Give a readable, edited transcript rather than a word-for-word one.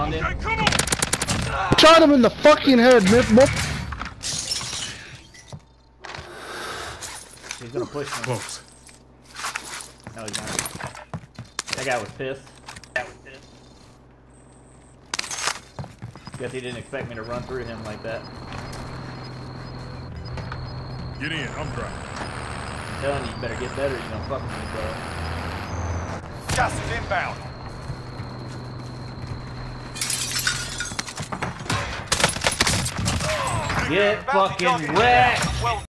Downed him. Shot him in the fucking head, man. He's gonna push me. Close. No, he's not. That guy was pissed. Guess he didn't expect me to run through him like that. Get in, I'm driving. I'm telling you, you better get better. You're gonna fuck with me, bro. Gas is inbound. Get fucking wrecked! Well